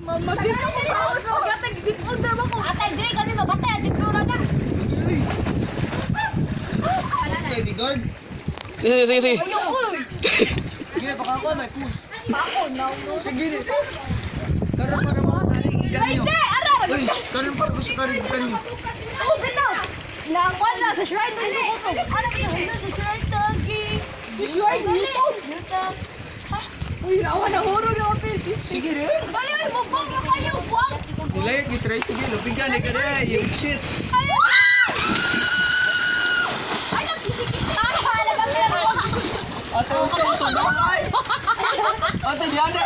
Magdito ko ba ako sa gatag zip order ba ko? Atay dire kami mabatay di flora na. Okay, di guard. Sige. Sige, baka ako may push. Ako no. Sige. Karon para mo ganyo. Ara. Uy, karon para sa karon ganyo. Oh, bitaw. Nangwan na sa shrine ng ko. Ano ba sa shrine tagi? Sa shrine dito. Uy, rawa na huro na office. Sige rin. Dali mo bang kayo buang. Nilay gisray sige, lupigan ni kada. You shit. Ay, nagsisikip. Ay, hala ba pero. Ate, unsa ito na? Ate, diyan na